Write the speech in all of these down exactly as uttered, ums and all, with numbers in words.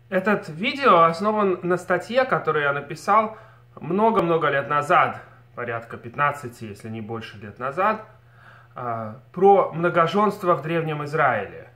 Этот видео основан на статье, которую я написал много-много лет назад, порядка пятнадцати, если не больше лет назад, про многоженство в Древнем Израиле.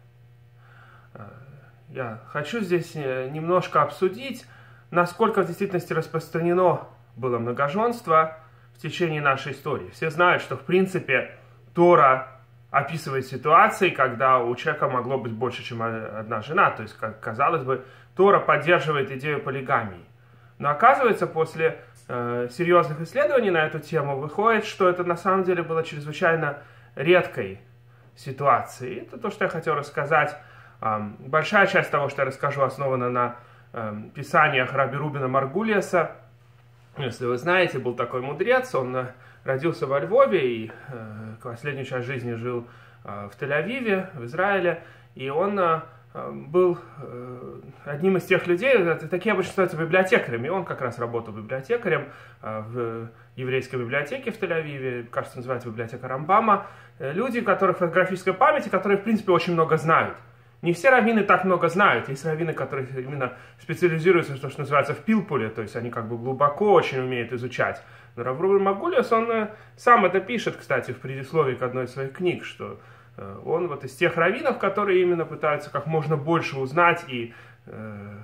Я хочу здесь немножко обсудить, насколько в действительности распространено было многоженство в течение нашей истории. Все знают, что в принципе Тора описывает ситуации, когда у человека могло быть больше, чем одна жена. То есть, как казалось бы, Тора поддерживает идею полигамии. Но оказывается, после э, серьезных исследований на эту тему выходит, что это на самом деле было чрезвычайно редкой ситуацией. Это то, что я хотел рассказать. Э, большая часть того, что я расскажу, основана на э, писаниях Раби Рубена Маргулиеса. Если вы знаете, был такой мудрец, он э, родился во Львове и э, последнюю часть жизни жил э, в Тель-Авиве, в Израиле. И он э, был э, одним из тех людей, это, такие обычно становятся библиотекарями. Он как раз работал библиотекарем э, в еврейской библиотеке в Тель-Авиве, кажется, называется библиотека Рамбама. Э, люди, у которых фотографическая память, и которые, в принципе, очень много знают. Не все раввины так много знают. Есть раввины, которые именно специализируются, что, что называется, в пилпуле, то есть они как бы глубоко очень умеют изучать. Но Рав Рубен Маргулиес, он э, сам это пишет, кстати, в предисловии к одной из своих книг, что э, он вот из тех раввинов, которые именно пытаются как можно больше узнать, и э,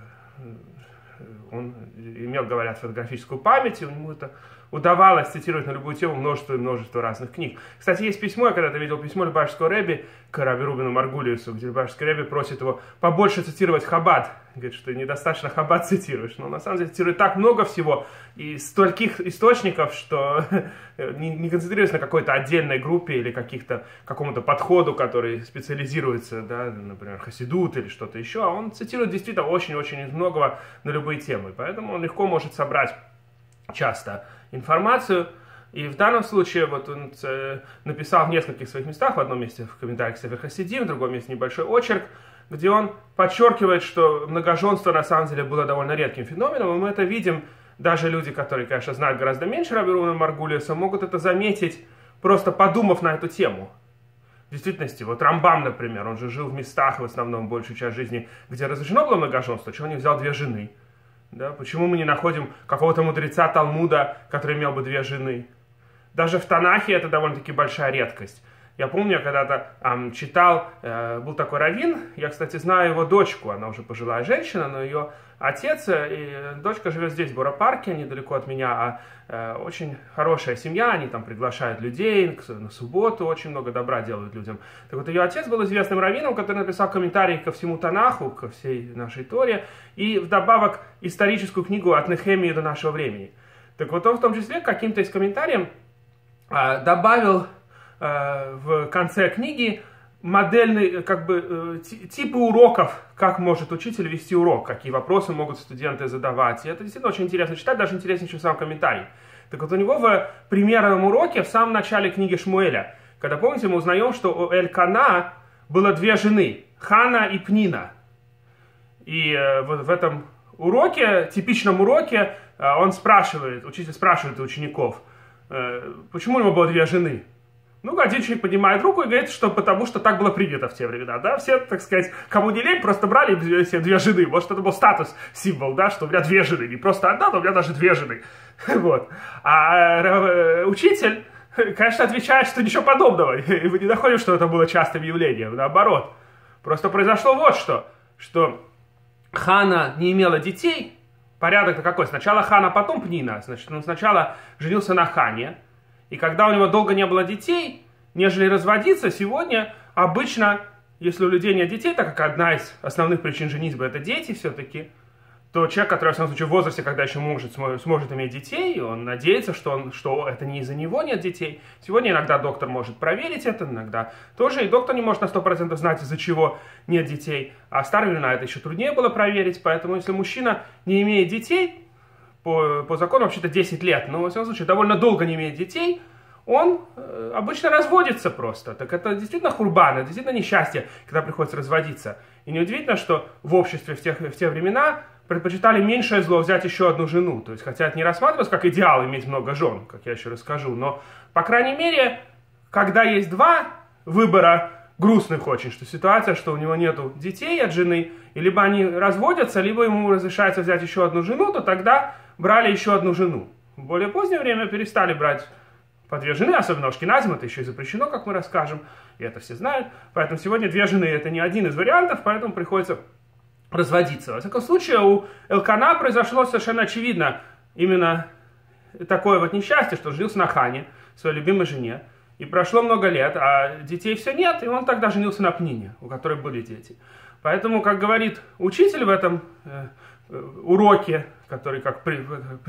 он имел, говорят, фотографическую память, и ему это удавалось цитировать на любую тему множество и множество разных книг. Кстати, есть письмо, я когда-то видел письмо Любавичского Ребби к Раби Рубену Маргулиесу, где Любавичский Ребби просит его побольше цитировать Хаббат. Говорит, что недостаточно Хаббат цитируешь. Но на самом деле цитирует так много всего и стольких источников, что не, не концентрируясь на какой-то отдельной группе или каких-то, какому-то подходу, который специализируется, да, например, хасидут или что-то еще, а он цитирует действительно очень-очень из многого на любые темы. Поэтому он легко может собрать часто информацию. И в данном случае вот он э, написал в нескольких своих местах, в одном месте в комментариях Сефер Хасидим, в другом месте небольшой очерк, где он подчеркивает, что многоженство на самом деле было довольно редким феноменом, и мы это видим, даже люди, которые, конечно, знают гораздо меньше Раби Рубена Маргулиеса, могут это заметить, просто подумав на эту тему. В действительности, вот Рамбам, например, он же жил в местах в основном большую часть жизни, где разрешено было многоженство, чего он не взял две жены? Да? Почему мы не находим какого-то мудреца Талмуда, который имел бы две жены? Даже в Танахе это довольно-таки большая редкость. Я помню, я когда-то эм, читал, э, был такой раввин, я, кстати, знаю его дочку, она уже пожилая женщина, но ее отец и дочка живет здесь, в Боро-парке, недалеко от меня, а э, очень хорошая семья, они там приглашают людей на субботу, очень много добра делают людям. Так вот, ее отец был известным раввином, который написал комментарии ко всему Танаху, ко всей нашей Торе, и вдобавок историческую книгу от Нехемии до нашего времени. Так вот, он в том числе каким-то из комментариев э, добавил э, в конце книги модельные, как бы, типы уроков, как может учитель вести урок, какие вопросы могут студенты задавать. И это действительно очень интересно читать, даже интереснее, чем сам комментарий. Так вот, у него в примерном уроке, в самом начале книги Шмуэля, когда, помните, мы узнаем, что у Элькана было две жены, Хана и Пнина. И э, вот в этом уроке, типичном уроке, э, он спрашивает, учитель спрашивает у учеников, э, почему у него было две жены? Ну, один человек поднимает руку и говорит, что потому что так было принято в те времена, да, все, так сказать, кому не лень, просто брали себе две жены, может, это был статус, символ, да, что у меня две жены, не просто одна, но у меня даже две жены, вот. А э, учитель, конечно, отвечает, что ничего подобного, и мы не находим, что это было частым явлением, наоборот. Просто произошло вот что, что Хана не имела детей, порядок-то какой, сначала Хана, потом Пнина, значит, он сначала женился на Хане. И когда у него долго не было детей, нежели разводиться, сегодня обычно, если у людей нет детей, так как одна из основных причин женитьбы это дети все-таки, то человек, который в самом случае в возрасте, когда еще может, сможет иметь детей, он надеется, что, он, что это не из-за него нет детей. Сегодня иногда доктор может проверить это, иногда тоже, и доктор не может на сто процентов знать, из-за чего нет детей. А в старые времена это еще труднее было проверить, поэтому если мужчина не имеет детей, По, по закону вообще-то десять лет, но, во всяком случае, довольно долго не имеет детей, он э, обычно разводится просто. Так это действительно хурбан, это действительно несчастье, когда приходится разводиться. И неудивительно, что в обществе в, тех, в те времена предпочитали меньшее зло взять еще одну жену. То есть, хотя это не рассматривалось как идеал иметь много жен, как я еще расскажу, но, по крайней мере, когда есть два выбора, грустных очень, что ситуация, что у него нету детей от жены, и либо они разводятся, либо ему разрешается взять еще одну жену, то тогда брали еще одну жену. В более позднее время перестали брать по две жены, особенно у ашкеназим, это еще и запрещено, как мы расскажем, и это все знают. Поэтому сегодня две жены это не один из вариантов, поэтому приходится разводиться. Во всяком случае, у Элкана произошло совершенно очевидно именно такое вот несчастье, что женился на Хане, своей любимой жене, и прошло много лет, а детей все нет, и он тогда женился на Пнине, у которой были дети. Поэтому, как говорит учитель в этом э, уроке, который как при,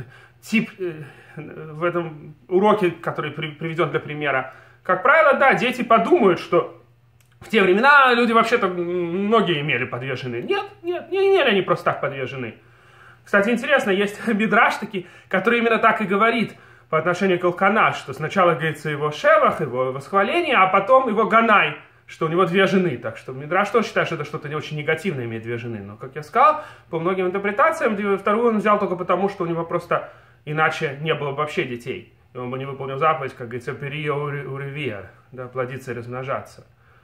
тип э, в этом уроке, который при, приведен для примера, как правило, да, дети подумают, что в те времена люди вообще-то многие имели по две жены. Нет, нет, не имели они просто так по две жены. Кстати, интересно, есть мидраш таки, который именно так и говорит по отношению к Элкана, что сначала говорится его шевах, его восхваление, а потом его ганай, что у него две жены. Так что мидраш тоже считает, что это что-то не очень негативное, иметь две жены. Но, как я сказал, по многим интерпретациям, вторую он взял только потому, что у него просто иначе не было бы вообще детей. И он бы не выполнил заповедь, как говорится, перио уревия, да, плодиться и размножаться.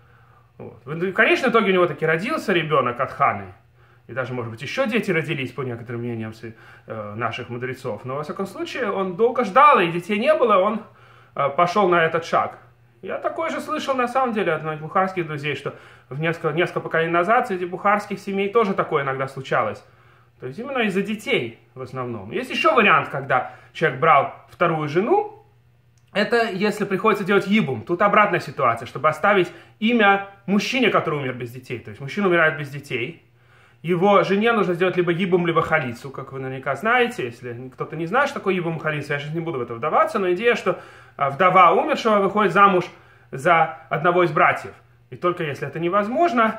Вот. В конечном итоге у него таки родился ребенок от Ханы. И даже, может быть, еще дети родились, по некоторым мнениям э, наших мудрецов. Но, во всяком случае, он долго ждал, и детей не было, он э, пошел на этот шаг. Я такое же слышал, на самом деле, от моих бухарских друзей, что в несколько, несколько поколений назад среди бухарских семей тоже такое иногда случалось. То есть именно из-за детей в основном. Есть еще вариант, когда человек брал вторую жену. Это если приходится делать ибум. Тут обратная ситуация, чтобы оставить имя мужчине, который умер без детей. То есть мужчина умирает без детей. Его жене нужно сделать либо ибум, либо халицу, как вы наверняка знаете. Если кто-то не знает, что такое ибум, халицу, я сейчас не буду в это вдаваться, но идея, что вдова умершего выходит замуж за одного из братьев. И только если это невозможно,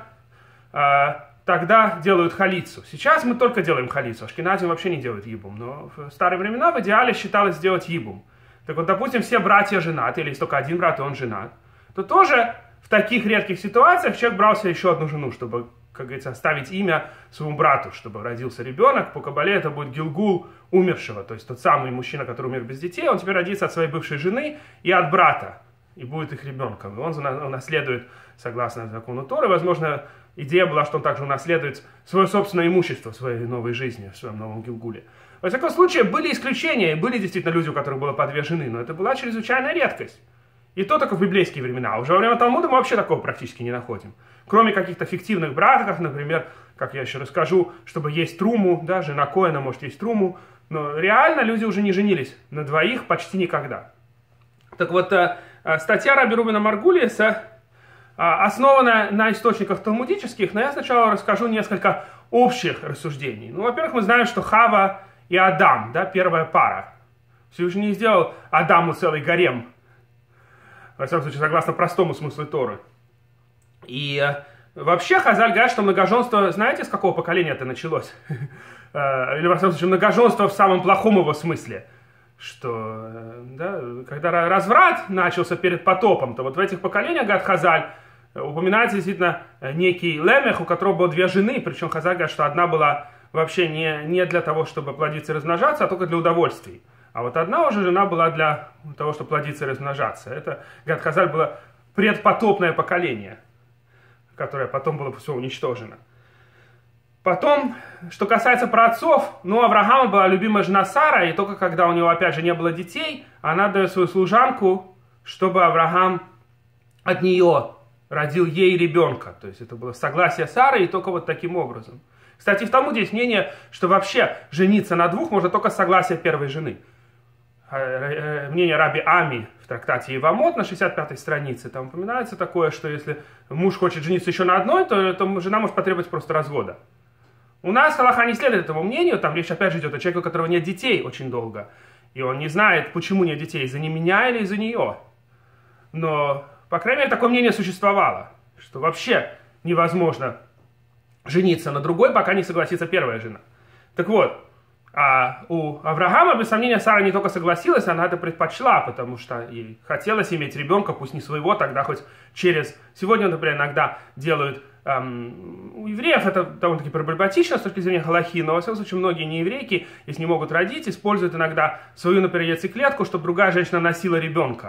тогда делают халицу. Сейчас мы только делаем халицу. Ашкеназим вообще не делают ибум. Но в старые времена в идеале считалось сделать ибум. Так вот, допустим, все братья женаты, или есть только один брат, и он женат, то тоже в таких редких ситуациях человек брал себе еще одну жену, чтобы, как говорится, оставить имя своему брату, чтобы родился ребенок. По Кабале это будет гилгул умершего, то есть тот самый мужчина, который умер без детей, он теперь родится от своей бывшей жены и от брата, и будет их ребенком. И он унаследует, согласно закону Торы, возможно, идея была, что он также унаследует свое собственное имущество в своей новой жизни, в своем новом гилгуле. Во всяком случае, были исключения, были действительно люди, у которых было по две жены, но это была чрезвычайная редкость. И то только в библейские времена. Уже во время Талмуда мы вообще такого практически не находим. Кроме каких-то фиктивных браков, например, как я еще расскажу, чтобы есть труму, да, жена Коэна может есть труму, но реально люди уже не женились на двоих почти никогда. Так вот, статья Раби Рубена Маргулиеса основана на источниках талмудических, но я сначала расскажу несколько общих рассуждений. Ну, во-первых, мы знаем, что Хава и Адам, да, первая пара. Всевышний не сделал Адаму целый гарем, во всяком случае, согласно простому смыслу Торы. И э, вообще Хазаль говорят, что многоженство, знаете, с какого поколения это началось? Или, во всяком случае, многоженство в самом плохом его смысле. Что, э, да, когда разврат начался перед потопом, то вот в этих поколениях, говорят Хазаль, упоминается действительно некий Лемех, у которого было две жены, причем Хазаль говорят, что одна была вообще не, не для того, чтобы плодиться и размножаться, а только для удовольствий. А вот одна уже жена была для того, чтобы плодиться и размножаться. Это, говорят Хазаль, было предпотопное поколение, которое потом было все уничтожено. Потом, что касается праотцов, ну, у Авраама была любимая жена Сара, и только когда у него, опять же, не было детей, она дает свою служанку, чтобы Авраам от нее родил ей ребенка. То есть это было согласие Сары, и только вот таким образом. Кстати, в Талмуде есть мнение, что вообще жениться на двух можно только с согласия первой жены. Мнение Раби Ами в трактате Ивамот на шестьдесят пятой странице, там упоминается такое, что если муж хочет жениться еще на одной, то, то жена может потребовать просто развода. У нас галаха не следует этому мнению, там речь опять же идет о человеке, у которого нет детей очень долго, и он не знает, почему нет детей, из-за не меня или из-за нее. Но, по крайней мере, такое мнение существовало, что вообще невозможно жениться на другой, пока не согласится первая жена. Так вот, а у Авраама, без сомнения, Сара не только согласилась, она это предпочла, потому что ей хотелось иметь ребенка, пусть не своего, тогда хоть через... Сегодня, например, иногда делают... Эм, у евреев это довольно-таки проблематично с точки зрения галахи, но, во всяком случае, многие нееврейки, если не могут родить, используют иногда свою, например, яйцеклетку, чтобы другая женщина носила ребенка.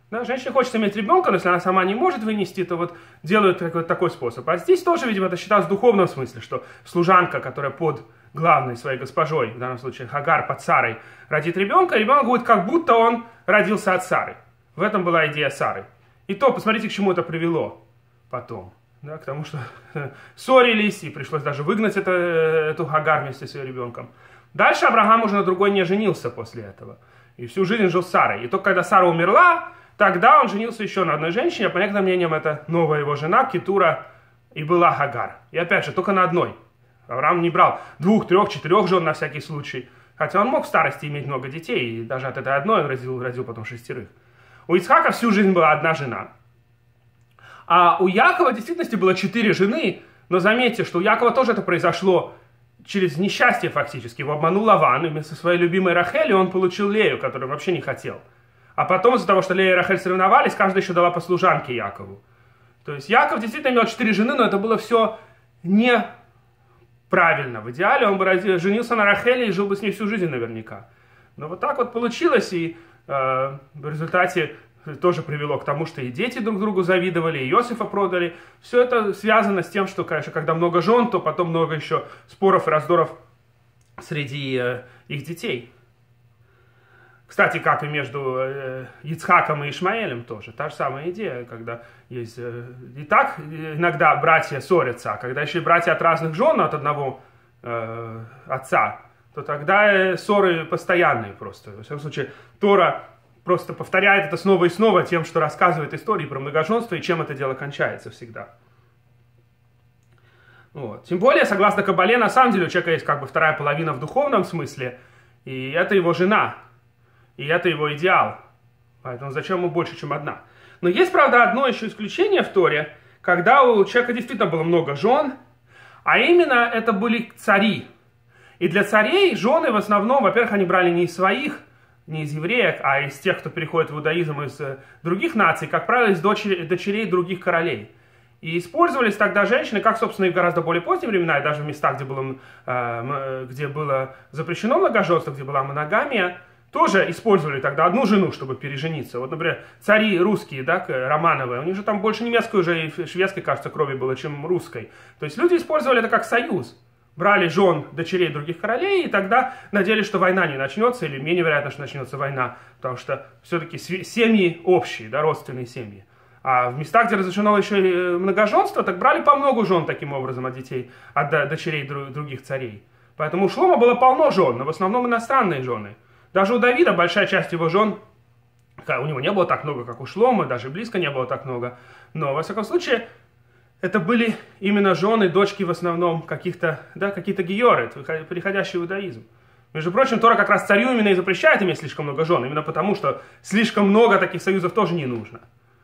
Да, женщине хочется иметь ребенка, но если она сама не может вынести, то вот делают такой, такой способ. А здесь тоже, видимо, это считалось в духовном смысле, что служанка, которая под главной своей госпожой, в данном случае Хагар под Сарой, родит ребенка, ребенок будет как будто он родился от Сары. В этом была идея Сары. И то, посмотрите, к чему это привело потом. Да, к тому, что ссорились, и пришлось даже выгнать это, эту Хагар вместе с ее ребенком. Дальше Авраам уже на другой не женился после этого. И всю жизнь жил с Сарой. И только когда Сара умерла, тогда он женился еще на одной женщине. По некоторым мнениям, это новая его жена, Кетура, и была Хагар. И опять же, только на одной. Авраам не брал двух, трех, четырех жен на всякий случай. Хотя он мог в старости иметь много детей, и даже от этой одной он родил, родил потом шестерых. У Ицхака всю жизнь была одна жена. А у Якова в действительности было четыре жены, но заметьте, что у Якова тоже это произошло через несчастье фактически. Его обманул Лаван, и вместо своей любимой Рахели он получил Лею, которую он вообще не хотел. А потом из-за того, что Лея и Рахель соревновались, каждая еще дала по служанке Якову. То есть Яков действительно имел четыре жены, но это было все неправильно. В идеале он бы женился на Рахеле и жил бы с ней всю жизнь наверняка. Но вот так вот получилось, и э, в результате тоже привело к тому, что и дети друг другу завидовали, и Иосифа продали. Все это связано с тем, что, конечно, когда много жен, то потом много еще споров и раздоров среди э, их детей. Кстати, как и между э, Ицхаком и Ишмаэлем тоже. Та же самая идея, когда есть... Э, и так иногда братья ссорятся, а когда еще и братья от разных жен, от одного э, отца, то тогда э, ссоры постоянные просто. Во всяком случае, Тора просто повторяет это снова и снова тем, что рассказывает истории про многоженство и чем это дело кончается всегда. Вот. Тем более, согласно Кабале, на самом деле у человека есть как бы вторая половина в духовном смысле, и это его жена, и это его идеал. Поэтому зачем ему больше, чем одна? Но есть, правда, одно еще исключение в Торе, когда у человека действительно было много жен, а именно это были цари. И для царей жены в основном, во-первых, они брали не из своих, не из евреек, а из тех, кто переходит в иудаизм из других наций, как правило, из дочери, дочерей других королей. И использовались тогда женщины, как, собственно, и в гораздо более поздние времена, и даже в местах, где было, э, где было запрещено многоженство, где была моногамия, тоже использовали тогда одну жену, чтобы пережениться. Вот, например, цари русские, да, Романовы, у них же там больше немецкой уже и шведской, кажется, крови было, чем русской. То есть люди использовали это как союз. Брали жен дочерей других королей, и тогда надеялись, что война не начнется, или менее вероятно, что начнется война, потому что все-таки семьи общие, да, родственные семьи. А в местах, где разрешено еще и многоженство, так брали по много жен таким образом от детей, от дочерей других царей. Поэтому у Шлома было полно жен, но в основном иностранные жены. Даже у Давида большая часть его жен, у него не было так много, как у Шлома, даже близко не было так много, но, во всяком случае, это были именно жены, дочки в основном каких-то, да, какие-то георы, переходящие в иудаизм. Между прочим, Тора как раз царю именно и запрещает иметь слишком много жен, именно потому, что слишком много таких союзов тоже не нужно.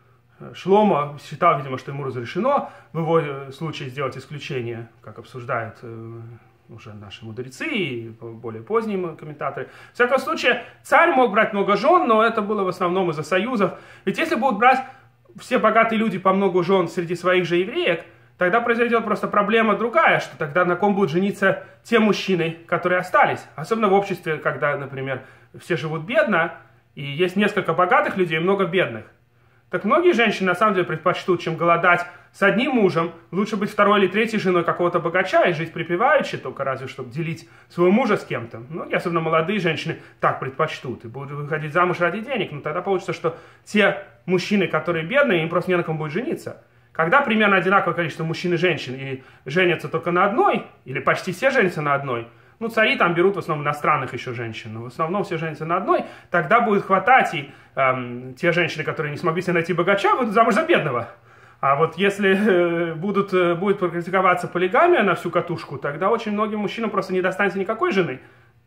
Шломо считал, видимо, что ему разрешено в его случае сделать исключение, как обсуждают уже наши мудрецы и более поздние комментаторы. В всяком случае, царь мог брать много жен, но это было в основном из-за союзов. Ведь если будут брать все богатые люди по много жен среди своих же евреек, тогда произойдет просто проблема другая, что тогда на ком будут жениться те мужчины, которые остались. Особенно в обществе, когда, например, все живут бедно, и есть несколько богатых людей и много бедных. Так многие женщины на самом деле предпочтут, чем голодать с одним мужем, лучше быть второй или третьей женой какого-то богача и жить припеваючи, только разве чтобы делить своего мужа с кем-то. Многие, особенно молодые женщины, так предпочтут и будут выходить замуж ради денег. Но тогда получится, что те мужчины, которые бедные, им просто не на ком будет жениться. Когда примерно одинаковое количество мужчин и женщин и женятся только на одной, или почти все женятся на одной, ну, цари там берут в основном иностранных еще женщин, но в основном все женятся на одной, тогда будет хватать, и эм, те женщины, которые не смогли себе найти богача, выйдут замуж за бедного. А вот если э, будут, э, будет практиковаться полигамия на всю катушку, тогда очень многим мужчинам просто не достанется никакой жены.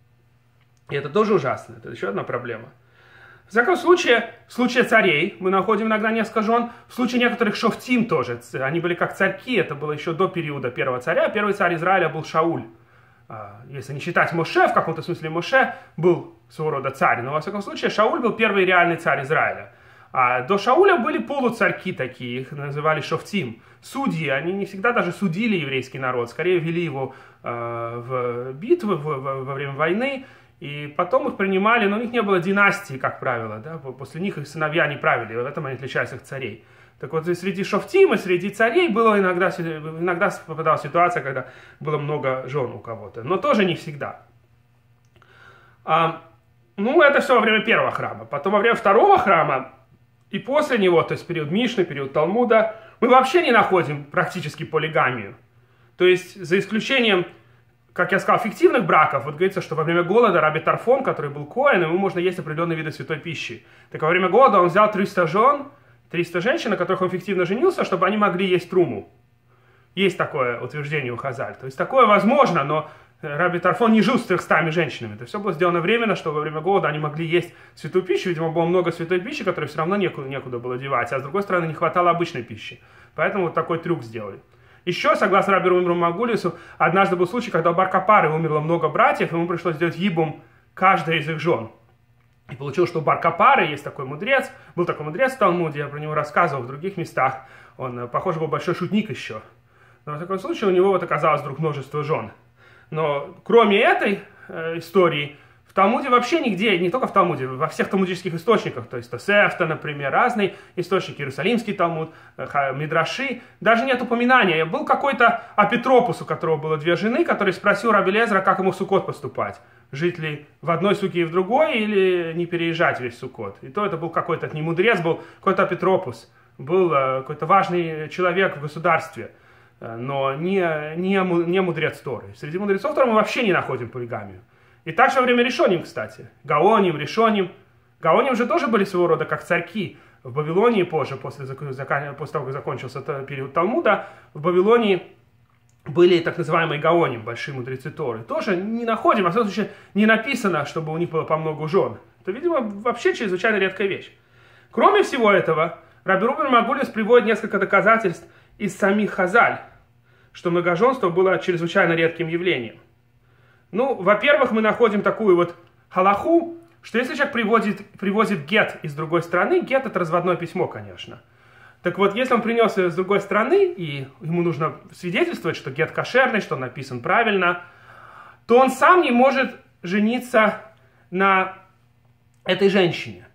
И это тоже ужасно, это еще одна проблема. В всяком случае, в случае царей мы находим иногда несколько жен, в случае некоторых шофтим тоже, они были как царьки, это было еще до периода первого царя, первый царь Израиля был Шауль. Если не считать Моше, в каком-то смысле Моше был своего рода царь, но во всяком случае Шауль был первый реальный царь Израиля. А до Шауля были полуцарьки такие, их называли шофтим. Судьи, они не всегда даже судили еврейский народ, скорее вели его э, в битвы в, в, во время войны. И потом их принимали, но у них не было династии, как правило, да, после них их сыновья не правили, в этом они отличались от царей. Так вот, и среди шофтим, и среди царей было иногда, иногда попадалась ситуация, когда было много жен у кого-то, но тоже не всегда. А, ну, это все во время первого храма. Потом во время второго храма и после него, то есть период Мишны, период Талмуда, мы вообще не находим практически полигамию. То есть, за исключением, как я сказал, фиктивных браков, вот говорится, что во время голода Раби Тарфон, который был коэн, ему можно есть определенные виды святой пищи. Так во время голода он взял триста жен, триста женщин, на которых он фиктивно женился, чтобы они могли есть труму. Есть такое утверждение у Хазаль. То есть такое возможно, но Раби Тарфон не жил с трехстами женщинами. Это все было сделано временно, чтобы во время голода они могли есть святую пищу. Видимо, было много святой пищи, которой все равно некуда, некуда было девать. А с другой стороны, не хватало обычной пищи. Поэтому вот такой трюк сделали. Еще, согласно Раби Рувену Магулису, однажды был случай, когда у Бар-Капары умерло много братьев, ему пришлось сделать ибум каждой из их жен. И получилось, что у Бар-Капары есть такой мудрец, был такой мудрец в Талмуде, я про него рассказывал в других местах, он, похоже, был большой шутник еще. Но в таком случае у него вот оказалось вдруг множество жен. Но кроме этой э, истории, в Талмуде вообще нигде, не только в Талмуде, во всех талмудических источниках, то есть Тосефта, например, разные источники, Иерусалимский Талмуд, э, Мидраши, даже нет упоминания. Был какой-то Апитропус, у которого было две жены, который спросил Раби Элиэзера, как ему в Суккот поступать. Жить ли в одной суке и в другой, или не переезжать весь Суккот. И то это был какой-то, не мудрец, был какой-то Апитропус, был э, какой-то важный человек в государстве, э, но не, не, не мудрец Торы. Среди мудрецов Торы мы вообще не находим полигамию. И также во время Решоним, кстати. Гаоним, Решоним. Гаоним же тоже были своего рода как царьки. В Вавилонии позже, после, после того, как закончился период Талмуда, в Вавилонии были так называемые Гаоним, большие мудрецы Торы. Тоже не находим, во всяком случае, не написано, чтобы у них было по много жен. Это, видимо, вообще чрезвычайно редкая вещь. Кроме всего этого, Раби Рувен Магулис приводит несколько доказательств из самих Хазаль, что многоженство было чрезвычайно редким явлением. Ну, во-первых, мы находим такую вот халаху, что если человек приводит, привозит гет из другой страны, гет это разводное письмо, конечно. Так вот, если он принес ее с другой страны, и ему нужно свидетельствовать, что гет кошерный, что он написан правильно, то он сам не может жениться на этой женщине.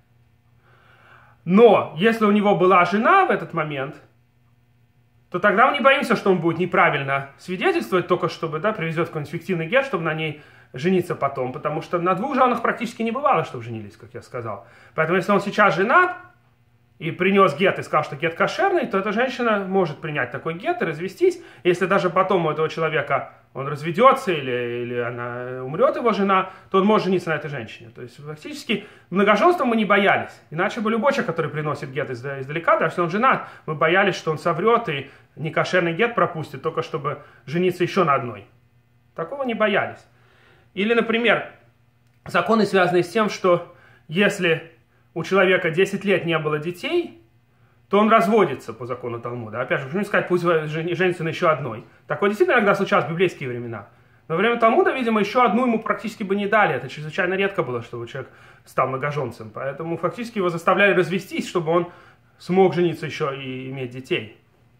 Но если у него была жена в этот момент, то тогда мы не боимся, что он будет неправильно свидетельствовать, только чтобы, да, привезет какой-нибудь фиктивный гет, чтобы на ней жениться потом. Потому что на двух женах практически не бывало, чтобы женились, как я сказал. Поэтому если он сейчас женат и принес гет и сказал, что гет кошерный, то эта женщина может принять такой гет и развестись. Если даже потом у этого человека он разведется или, или она умрет, его жена, то он может жениться на этой женщине. То есть фактически многоженства мы не боялись. Иначе бы любой человек, который приносит гет издалека, даже если он женат, мы боялись, что он соврет и некошерный гет пропустит, только чтобы жениться еще на одной. Такого не боялись. Или, например, законы, связанные с тем, что если у человека десять лет не было детей, то он разводится по закону Талмуда. Опять же, почему сказать, пусть женится на еще одной. Такое действительно иногда случалось в библейские времена. Но во время Талмуда, видимо, еще одну ему практически бы не дали. Это чрезвычайно редко было, чтобы человек стал многоженцем. Поэтому фактически его заставляли развестись, чтобы он смог жениться еще и иметь детей.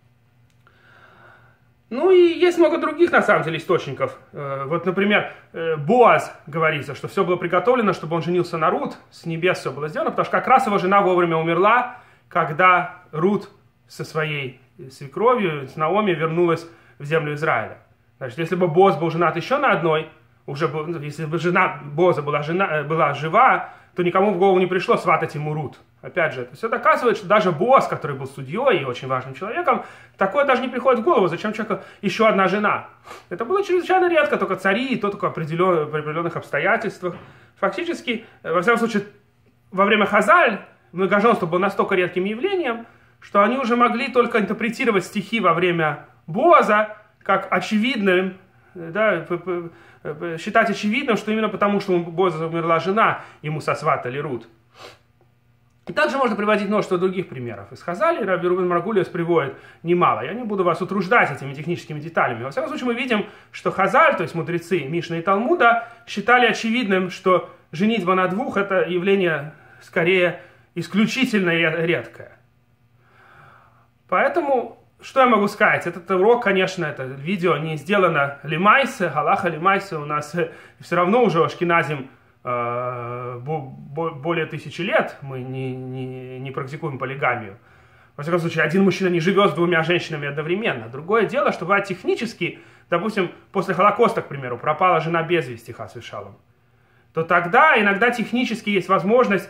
Ну и есть много других, на самом деле, источников. Вот, например, Боаз говорится, что все было приготовлено, чтобы он женился на Рут, с небес все было сделано, потому что как раз его жена вовремя умерла, когда Рут со своей свекровью, с Наоми, вернулась в землю Израиля. Значит, если бы Боаз был женат еще на одной, уже был, если бы жена Боаза была, жена, была жива, то никому в голову не пришло сватать ему Рут. Опять же, это все доказывает, что даже Боаз, который был судьей и очень важным человеком, такое даже не приходит в голову, зачем человеку еще одна жена. Это было чрезвычайно редко, только цари, и то только определен, при определенных обстоятельствах. Фактически, во всяком случае, во время Хазаль многоженство было настолько редким явлением, что они уже могли только интерпретировать стихи во время Боаза как очевидным, да, считать очевидным, что именно потому, что у Боаза умерла жена, ему сосватали Рут. И также можно приводить множество других примеров. Из Хазали Раби Рувен Магулис приводит немало. Я не буду вас утруждать этими техническими деталями. Во всяком случае, мы видим, что Хазаль, то есть мудрецы Мишны и Талмуда, считали очевидным, что женитьба на двух – это явление скорее исключительное и редкое. Поэтому, что я могу сказать? Этот урок, конечно, это видео не сделано лимайсе, галаха лимайсе. У нас все равно уже ашкеназим э, более тысячи лет мы не, не, не практикуем полигамию. Во всяком случае, один мужчина не живет с двумя женщинами одновременно. Другое дело, что бывает технически, допустим, после Холокоста, к примеру, пропала жена без вести, хас вешалом, то тогда иногда технически есть возможность,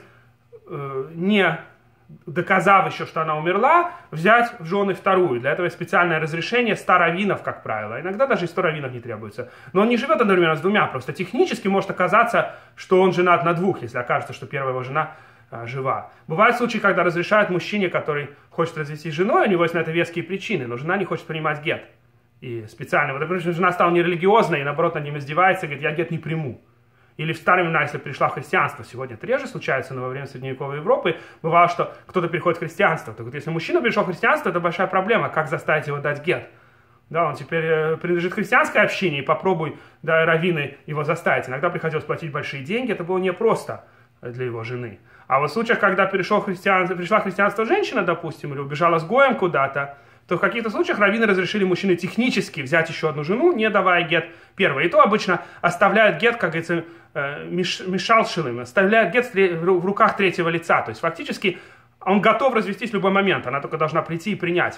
э, не доказав еще, что она умерла, взять в жены вторую. Для этого есть специальное разрешение ста раввинов, как правило. Иногда даже и сто раввинов не требуется. Но он не живет одновременно с двумя. Просто технически может оказаться, что он женат на двух, если окажется, что первая его жена а, жива. Бывают случаи, когда разрешают мужчине, который хочет развестись с женой, у него есть на это веские причины, но жена не хочет принимать гет. И специально, вот, например, жена стала нерелигиозной и, наоборот, над ним издевается, говорит, я гет не приму. Или в старые времена, если пришла в христианство, сегодня это реже случается, но во время средневековой Европы бывало, что кто-то приходит в христианство. Так вот, если мужчина пришел в христианство, это большая проблема, как заставить его дать гет. Да, он теперь э, принадлежит христианской общине, и попробуй, да, раввины его заставить. Иногда приходилось платить большие деньги, это было непросто для его жены. А вот в случаях, когда перешел в христианство, пришла в христианство женщина, допустим, или убежала с гоем куда-то, то в каких-то случаях раввины разрешили мужчине технически взять еще одну жену, не давая гет первой. И то обычно оставляют гет, как говорится, мешалшилым, оставляют гет в руках третьего лица. То есть фактически он готов развестись в любой момент, она только должна прийти и принять.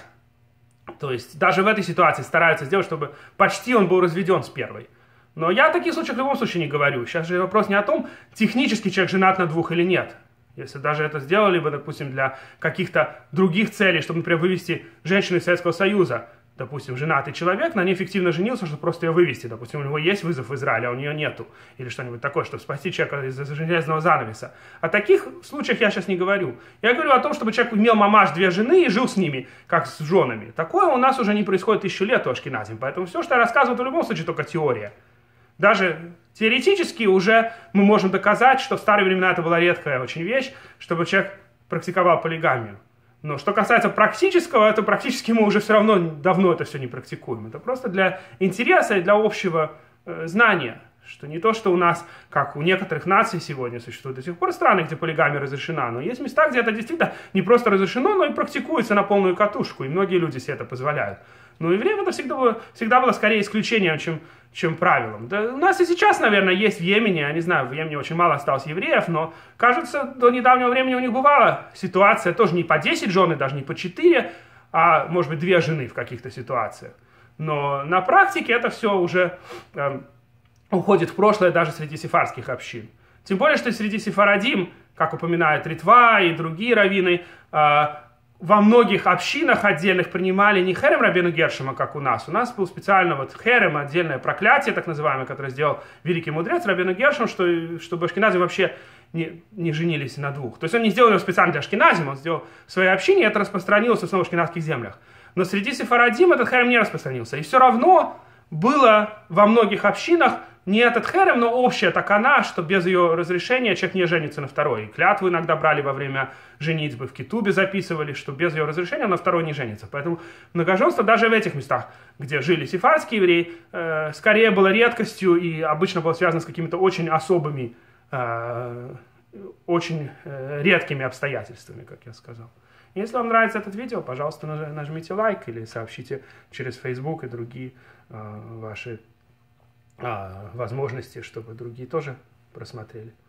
То есть даже в этой ситуации стараются сделать, чтобы почти он был разведен с первой. Но я о таких случаях в любом случае не говорю. Сейчас же вопрос не о том, технически человек женат на двух или нет. Если даже это сделали бы, допустим, для каких-то других целей, чтобы, например, вывести женщину из Советского Союза, допустим, женатый человек, на ней эффективно женился, чтобы просто ее вывести. Допустим, у него есть вызов в Израиле, а у нее нету. Или что-нибудь такое, чтобы спасти человека из-за железного занавеса. О таких случаях я сейчас не говорю. Я говорю о том, чтобы человек имел мамаш две жены и жил с ними, как с женами. Такое у нас уже не происходит тысячу лет у ашкеназим. Поэтому все, что я рассказываю, в любом случае только теория. Даже теоретически уже мы можем доказать, что в старые времена это была редкая очень вещь, чтобы человек практиковал полигамию. Но что касается практического, то практически мы уже все равно давно это все не практикуем. Это просто для интереса и для общего э, знания. Что не то, что у нас, как у некоторых наций сегодня существуют до сих пор страны, где полигамия разрешена, но есть места, где это действительно не просто разрешено, но и практикуется на полную катушку, и многие люди себе это позволяют. Но евреям это всегда было, всегда было скорее исключением, чем, чем правилом. Да, у нас и сейчас, наверное, есть в Йемене, я не знаю, в Йемене очень мало осталось евреев, но, кажется, до недавнего времени у них бывала ситуация тоже не по десять жен, и даже не по четыре, а, может быть, две жены в каких-то ситуациях. Но на практике это все уже э, уходит в прошлое даже среди сефардских общин. Тем более, что среди сефарадим, как упоминает Ритва и другие раввины, э, во многих общинах отдельных принимали не херем Рабейну Гершома, как у нас. У нас был специально вот херем, отдельное проклятие, так называемое, которое сделал великий мудрец Рабейну Гершом, что, чтобы ашкеназим вообще не, не женились на двух. То есть он не сделал его специально для ашкеназим, он сделал в своей общине, и это распространилось в основном в ашкеназских землях. Но среди сефарадим этот херем не распространился. И все равно было во многих общинах не этот херем, но общая такана, что без ее разрешения человек не женится на второй. И клятву иногда брали во время женитьбы, в Кетубе записывали, что без ее разрешения на второй не женится. Поэтому многоженство даже в этих местах, где жили сефардские евреи, э, скорее было редкостью и обычно было связано с какими-то очень особыми, э, очень э, редкими обстоятельствами, как я сказал. Если вам нравится это видео, пожалуйста, нажмите лайк или сообщите через Facebook и другие э, ваши возможности, чтобы другие тоже просмотрели.